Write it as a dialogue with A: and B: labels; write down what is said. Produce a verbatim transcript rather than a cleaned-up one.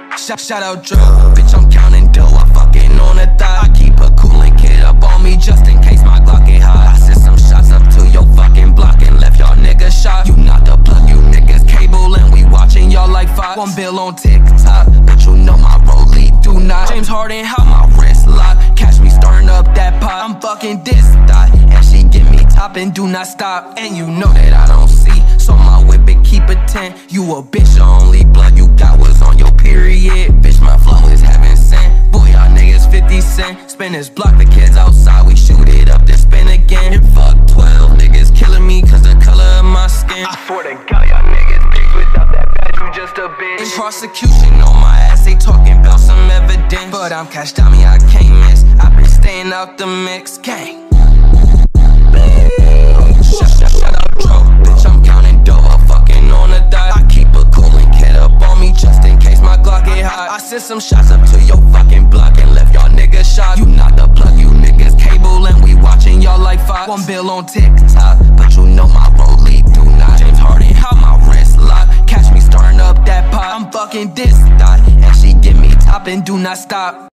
A: Shout, shout out Dro, bitch, I'm counting dough, I fucking on a thigh. I keep a cooling kid up on me just in case my Glock get hot. I sent some shots up to your fucking block and left y'all niggas shot. You not the plug, you niggas cable, and we watching y'all like Fox. One bill on TikTok, but you know my rollie do not. James Harden, how my wrist lock, catch me stirring up that pot. I'm fucking this thot, and she give me top and do not stop. And you know that I don't see, so my whip it keep a ten. You a bitch, the only blood you got was on your period. Bitch, my flow is heaven sent. Boy, y'all niggas fifty cent. Spin this block, the kids outside, we shoot it up, then spin again. And fuck twelve niggas killing me cause the color of my skin. I swear to God, y'all niggas bitch, without that badge, you just a bitch. In prosecution on my ass, they talking about some evidence, but I'm cashed out, me, I can't miss. I been staying out the mix, gang. Shout, shout, shout out Dro, bitch, I'm counting dough, I'm fucking on a dot. I keep a cooling kid up on me just in case my Glock get hot. I sent some shots up to your fucking block and left y'all niggas shot. You not the plug, you niggas cable, and we watching y'all like Fox. One bill on TikTok, but you know my rollie do not. James Harden, how my wrist lock, catch me stirring up that pot. I'm fucking this thot, and she give me top and do not stop.